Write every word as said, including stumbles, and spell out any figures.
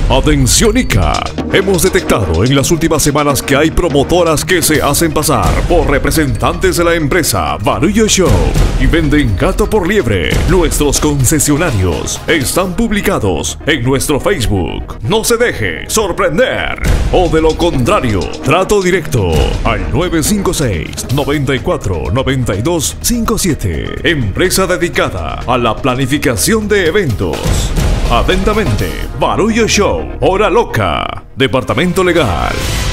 Atención Ica, hemos detectado en las últimas semanas que hay promotoras que se hacen pasar por representantes de la empresa Barullo Show y venden gato por liebre. Nuestros concesionarios están publicados en nuestro Facebook. No se deje sorprender, o de lo contrario, trato directo al nueve cinco seis, nueve cuatro, nueve dos cinco siete. Empresa dedicada a la planificación de eventos. Atentamente, Barullo Show, Hora Loca, Departamento Legal.